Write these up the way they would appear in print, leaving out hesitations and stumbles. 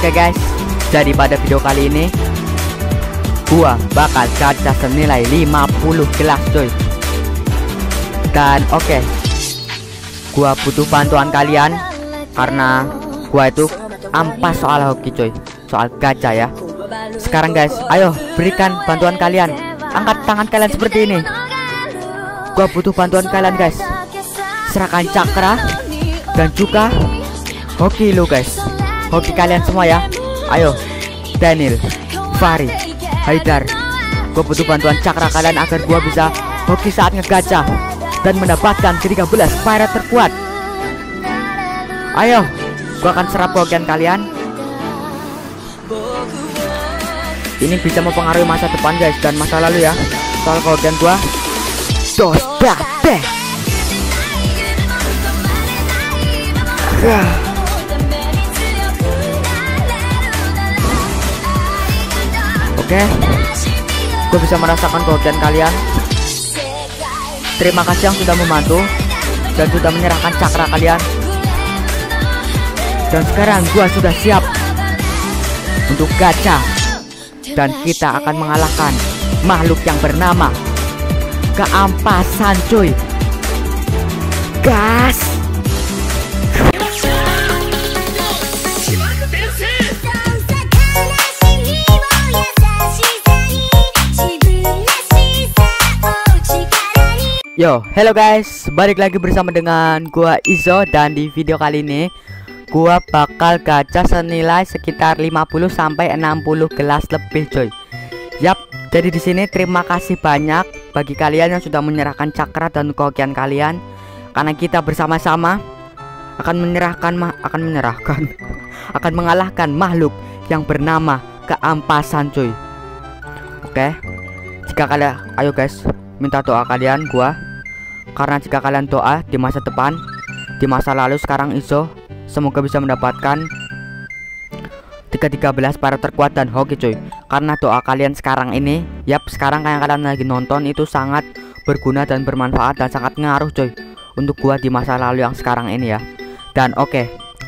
Oke guys, jadi pada video kali ini gua bakal gacha senilai 50 gelas coy. Dan oke, gua butuh bantuan kalian karena gua itu ampas soal hoki coy, soal gacha ya. Sekarang guys, ayo berikan bantuan kalian. Angkat tangan kalian seperti ini. Gua butuh bantuan kalian guys. Serahkan cakra dan juga hoki lo guys. Hoki kalian semua ya. Ayo Daniel, Fahri, Haidar, gue butuh bantuan cakra kalian agar gue bisa hoki saat ngegacha dan mendapatkan ke-13 pirate terkuat. Ayo, gue akan serap hokian kalian. Ini bisa mempengaruhi masa depan guys dan masa lalu ya. Soal hokian gue Oke, gue bisa merasakan kehokian kalian. Terima kasih yang sudah membantu dan sudah menyerahkan cakra kalian. Dan sekarang gue sudah siap untuk gacha. Dan kita akan mengalahkan makhluk yang bernama keampasan cuy. Gas. Yo, hello guys, balik lagi bersama dengan gua Izo. Dan di video kali ini gua bakal gacha senilai sekitar 50 sampai 60 gelas lebih coy. Yap, jadi di sini terima kasih banyak bagi kalian yang sudah menyerahkan cakra dan kehokian kalian, karena kita bersama-sama akan mengalahkan makhluk yang bernama keampasan coy. Oke, jika kalian, ayo guys, minta doa kalian gua, karena jika kalian doa di masa depan, di masa lalu, sekarang Izo semoga bisa mendapatkan 13 para terkuat dan hoki coy. Karena doa kalian sekarang ini, yap, sekarang kayak kalian lagi nonton itu sangat berguna dan bermanfaat dan sangat ngaruh coy untuk gua di masa lalu yang sekarang ini ya. Dan oke,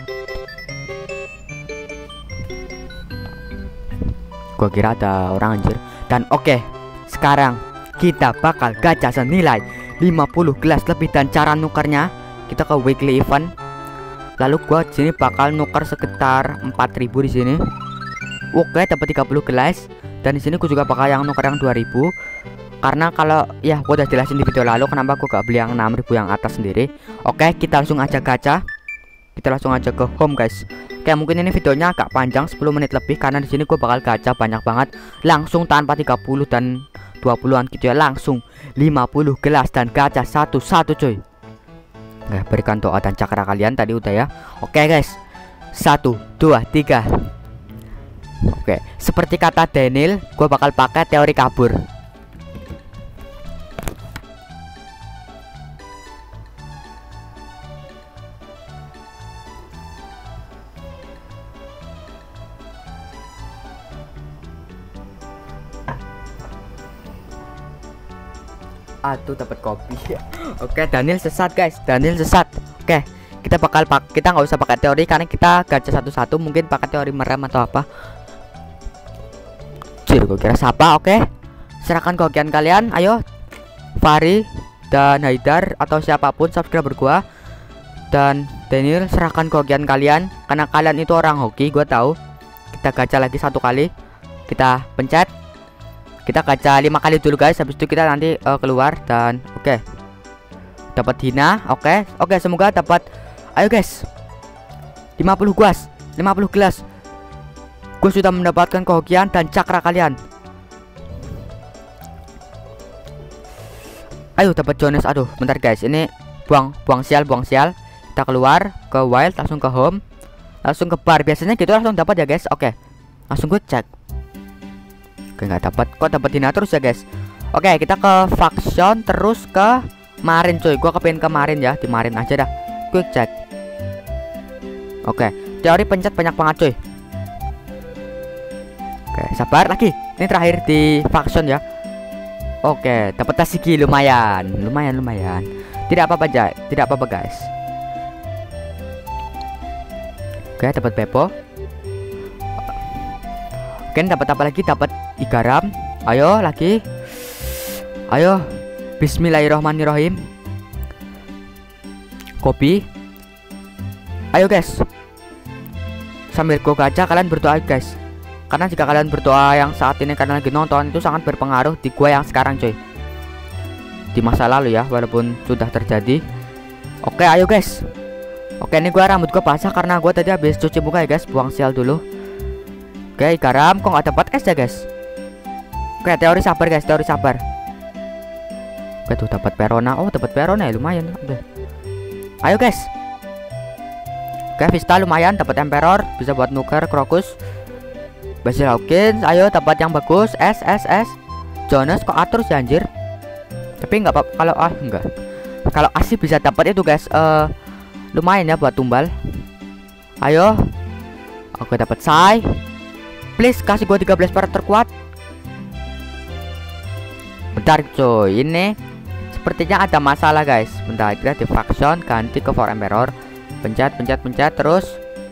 gua kira ada orang anjir. Dan oke, sekarang kita bakal gacha senilai 50 gelas lebih, dan cara nukernya kita ke weekly event. Lalu gua di sini bakal nuker sekitar 4000 di sini. Oke, dapat 30 gelas. Dan di sini gua juga bakal yang nuker yang 2000. Karena kalau ya gua udah jelasin di video lalu kenapa gua gak beli yang 6000 yang atas sendiri. Oke, kita langsung aja gacha. Kita langsung aja ke home guys. Oke, mungkin ini videonya agak panjang 10 menit lebih karena di sini gua bakal gacha banyak banget langsung tanpa 30 dan 20-an gitu ya, langsung 50 gelas dan gacha satu-satu coy. Nah, berikan doa dan cakra kalian tadi udah ya. Oke guys, 1, 2, 3. Oke, seperti kata Daniel, gue bakal pakai teori kabur. Aduh, dapat kopi. Oke, Daniel sesat guys, Daniel sesat. Oke, kita nggak usah pakai teori karena kita gacha satu-satu, mungkin pakai teori merem atau apa. Cir, gue kira siapa. Oke, serahkan kehokian kalian. Ayo Fahri dan Haidar atau siapapun subscriber gua. Dan Daniel, serahkan kehokian kalian karena kalian itu orang hoki, gua tahu. Kita gacha lagi satu kali. Kita pencet. Kita gacha 5 kali dulu guys, habis itu kita nanti keluar. Dan oke, dapat Hina. Oke, semoga dapat. Ayo guys, 50 gelas. Gue sudah mendapatkan kehokian dan cakra kalian. Ayo dapat Jonas. Aduh, bentar guys, ini buang sial. Kita keluar ke wild, langsung ke home, langsung ke bar. Biasanya gitu langsung dapat ya guys. Oke, langsung gue cek. Oke, nggak dapat. Kok dapat Dina terus ya guys. Oke, kita ke faction terus ke Marin coy. Gua kepingin ke Marin ya, di Marin aja dah. Quick check. Oke, teori pencet banyak banget coy. Oke, sabar lagi. Ini terakhir di faction ya. Oke, dapat Tasiki, lumayan. Tidak apa-apa guys. Oke, dapat Beppo. Oke, dapat apa lagi? Dapat 3 garam. Ayo lagi. Ayo. Bismillahirrahmanirrahim. Kopi. Ayo guys. Sambil gua gacha kalian berdoa guys. Karena jika kalian berdoa yang saat ini kalian lagi nonton itu sangat berpengaruh di gua yang sekarang coy. Di masa lalu ya, walaupun sudah terjadi. Oke, ayo guys. Oke, ini gua rambut gua basah karena gua tadi habis cuci muka ya guys, buang sial dulu. Oke, garam kok nggak dapat es ya guys. Oke, teori sabar guys, teori sabar. Oke, tuh dapat Perona. Oh, dapat Perona ya, lumayan. Oke. Ayo guys. Oke, Vista lumayan, dapat Emperor, bisa buat nuker Krokus. Basil Hawkins, ayo dapat yang bagus. S. Jonas kok atur sih anjir. Tapi nggak apa kalau enggak. Kalau asli bisa dapat itu guys. Lumayan ya buat tumbal. Ayo. Oke, dapat Sai. Please kasih gua 13 para terkuat. Bentar coy, ini sepertinya ada masalah guys. Bentar, kita di faction ganti ke For Emperor. Pencet terus.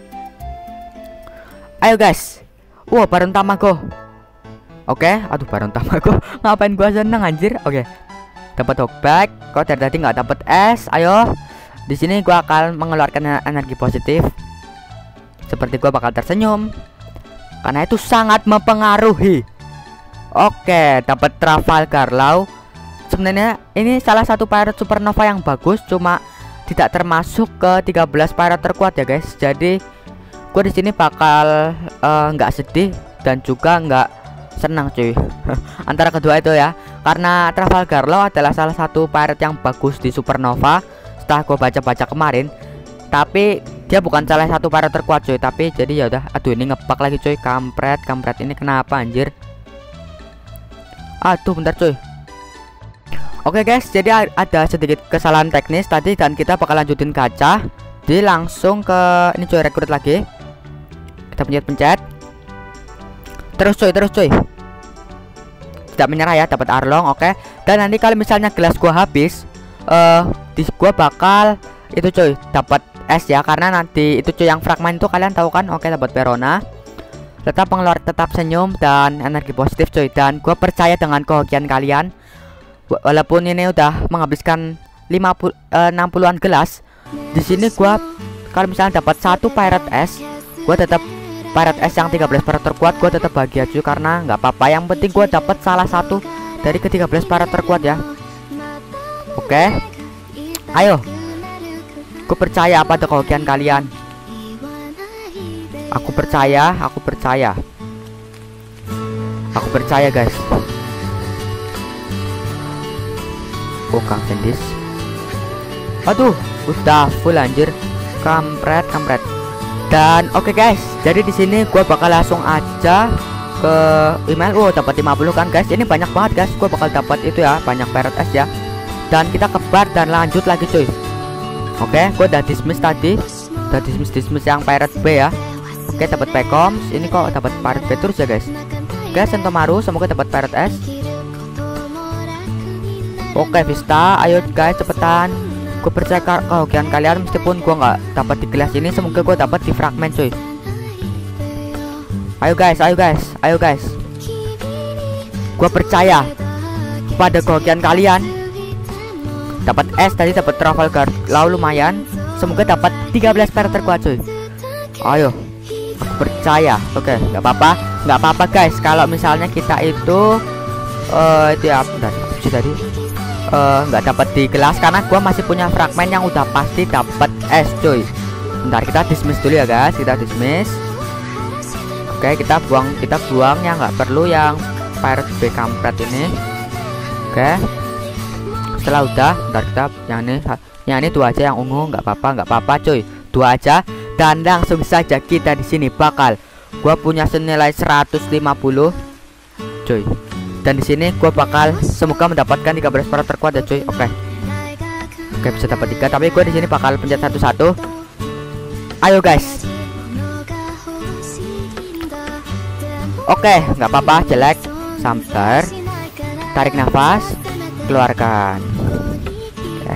Ayo guys. Wah, Baron Tamago. Oke, aduh Baron Tamago. Ngapain gua seneng anjir. Oke. Dapat Hogback. Kok dari tadi nggak dapat es. Ayo. Di sini gua akan mengeluarkan energi positif. Seperti gua bakal tersenyum. Karena itu sangat mempengaruhi. Oke, dapat Trafalgar Law. Sebenarnya ini salah satu pirate supernova yang bagus, cuma tidak termasuk ke 13 pirate terkuat ya guys. Jadi gue di sini bakal nggak sedih dan juga nggak senang cuy. Antara kedua itu ya. Karena Trafalgar Law adalah salah satu pirate yang bagus di supernova setelah gue baca-baca kemarin. Tapi dia bukan salah satu pirate terkuat cuy. Tapi jadi ya udah. Aduh, ini ngebug lagi cuy. Kampret ini kenapa anjir? Aduh, bentar cuy. Oke guys, jadi ada sedikit kesalahan teknis tadi dan kita bakal lanjutin gacha. Jadi langsung ke ini cuy, rekrut lagi. Kita pencet. Terus cuy. Tidak menyerah ya, dapat Arlong, oke. Dan nanti kalau misalnya gelas gua habis, di gua bakal itu cuy, dapat es ya, karena nanti itu cuy yang fragmen itu kalian tahu kan. Oke, dapat Verona. Tetap senyum dan energi positif cuy. Dan gue percaya dengan kehokian kalian. Walaupun ini udah menghabiskan 60-an gelas, di sini gue kalau misalnya dapat satu pirate S, gue tetap pirate S yang 13 pirate terkuat, gue tetap bahagia cuy. Karena nggak apa-apa, yang penting gue dapat salah satu dari ke 13 pirate terkuat ya. Oke, ayo. Gue percaya pada kehokian kalian. Aku percaya guys. Oh, Kang Sendis. Aduh, udah full anjir. Kampret. Dan oke guys, jadi di sini gua bakal langsung aja ke email. Oh, dapat 50 kan guys. Ini banyak banget guys. Gua bakal dapat itu ya, banyak pirate S ya. Dan kita ke bar dan lanjut lagi cuy. Oke, gua udah dismiss tadi. Udah dismiss yang pirate B ya. Oke, dapat Pekoms. Ini kok dapat pirate B terus ya guys. Oke, Sentomaru, semoga dapat pirate S. Oke, Vista, ayo guys cepetan. Gue percaya kehokian kalian, meskipun gue nggak dapat di kelas ini, semoga gue dapat di fragmen cuy. Ayo guys. Gue percaya pada kehokian kalian. Dapat S tadi, dapat Trafalgar Law lumayan. Semoga dapat 13 pirate terkuat cuy. Ayo, aku percaya. Oke, nggak apa-apa guys. Kalau misalnya kita itu ya bentar, tadi nggak dapat di kelas karena gua masih punya fragmen yang udah pasti dapat S cuy. Bentar, kita dismiss dulu ya guys. Kita dismiss. Oke, kita buang yang nggak perlu, yang pirate B kampret ini. Oke, setelah udah, bentar, kita yang ini dua aja, yang ungu nggak apa-apa cuy, dua aja. Dan langsung saja kita di sini bakal gua punya senilai 150 cuy. Dan di sini gua bakal semoga mendapatkan 13 para terkuat ya cuy. Oke, bisa dapat 3, tapi gua di sini bakal pencet satu-satu. Ayo guys. Oke, nggak apa-apa, jelek. Sabar. Tarik nafas, keluarkan. Oke.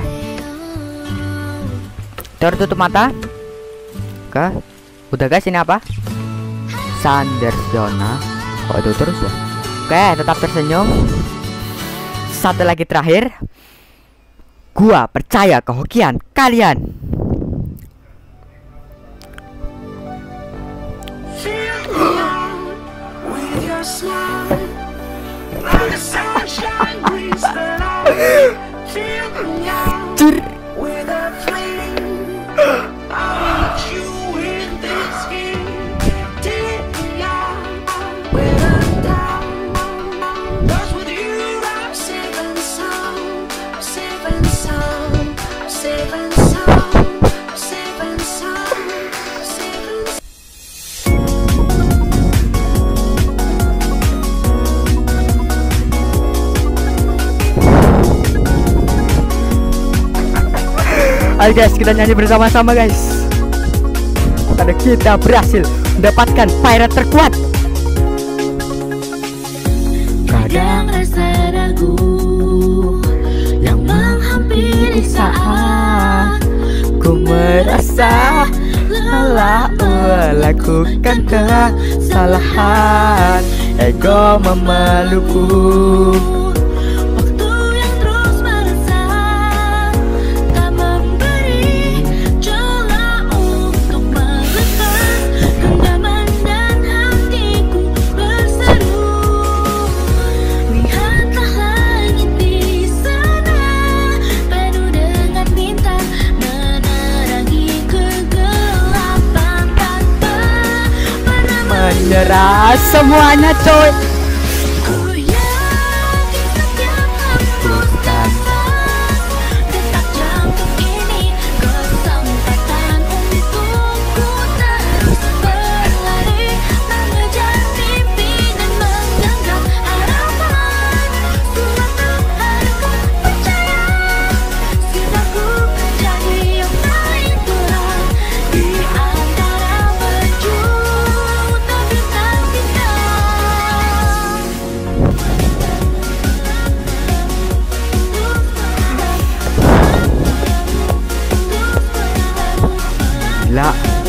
Tutup mata. Oke. Udah guys, ini apa? Sanders Zona. Oh itu terus ya. Oke, tetap tersenyum. Satu lagi terakhir. Gua percaya kehokian kalian. Cur. Ayo guys, kita nyanyi bersama-sama guys. Karena kita berhasil mendapatkan pirate terkuat. Kadang rasa ragu yang menghampiri saat Ku merasa lelah melakukan kesalahan. Ego memelukku. waktu yang terus merasa tak memberi celah untuk melepas genggaman dan hatiku berseru. Lihatlah langit di sana penuh dengan bintang menerangi kegelapan tanpa pernah Menyerah semuanya coy. Ku yakin setiap hembuskan nafas detak jantung ini kesempatan untukku terus berlari mengejar mimpi dan menggenggam harapan. Suatu hari ku percaya silaku menjadi yang paling kuat di antara berjuta bintang-bintang. Gila.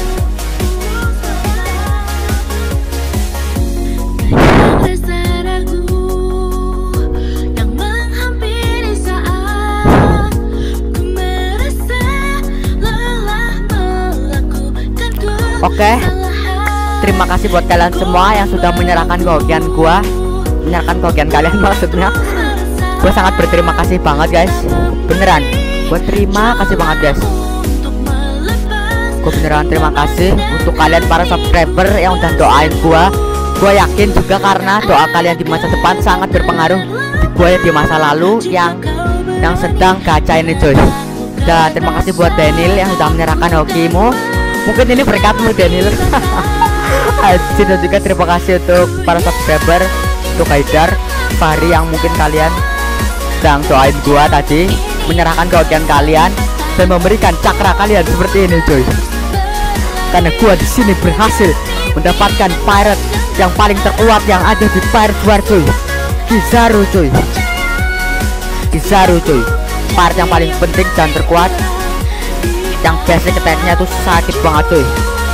Kadang rasa ragu yang menghampiri saat ku merasa lelah melakukan Oke. Terima kasih buat kalian semua yang sudah menyerahkan kehokian gua. Menyerahkan kehokian kalian maksudnya. Gua sangat berterima kasih banget guys. Beneran. Gua terima kasih banget guys. Gue beneran terima kasih untuk kalian para subscriber yang udah doain gua. Gua yakin juga karena doa kalian di masa depan sangat berpengaruh di gua ya di masa lalu yang sedang gacha ini coy. Dan terima kasih buat Daniel yang sudah menyerahkan hokimu. Mungkin ini berkatmu Daniel. Anjir, dan juga terima kasih untuk para subscriber, untuk Haidar, Fahri yang mungkin kalian sedang doain gua tadi, menyerahkan kehokian kalian dan memberikan cakra kalian seperti ini coy. Karena gua di sini berhasil mendapatkan pirate yang paling terkuat yang ada di Pirate War coy. Kizaru coy. Kizaru coy. Pirate yang paling penting dan terkuat. Yang basic attack-nya tuh sakit banget coy.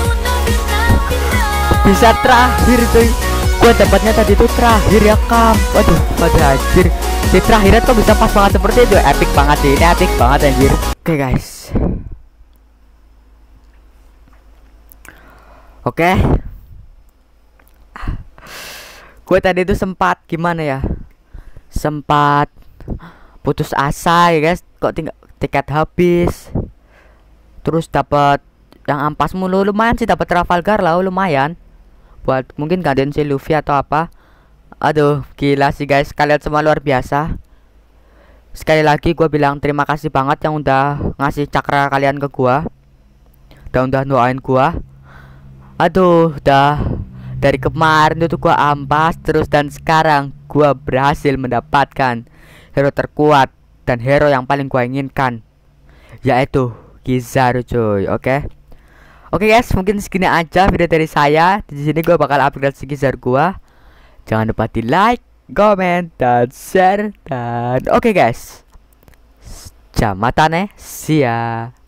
Bisa terakhir coy. Gua dapatnya tadi tuh terakhir ya kam. Waduh, anjir. Di terakhiran kok bisa pas banget seperti itu. Epic banget sih. Ini epic banget anjir. Oke guys. Oke. Gue tadi tuh sempat gimana ya? Sempat putus asa ya guys. Kok tinggal tiket habis. Terus dapat yang ampas mulu, lumayan sih dapat Trafalgar lah, lumayan. Buat mungkin gantiin si Luffy atau apa. Aduh, gila sih guys, kalian semua luar biasa. Sekali lagi gue bilang terima kasih banget yang udah ngasih cakra kalian ke gua. Dan udah doain gua. Aduh, dari kemarin itu gua ampas terus dan sekarang gua berhasil mendapatkan hero terkuat dan hero yang paling gua inginkan, yaitu Kizaru coy. Oke guys, mungkin segini aja video dari saya. Di sini gua bakal upgrade si Kizaru gua. Jangan lupa di like, comment, dan share. Dan oke guys, jamatane, see ya.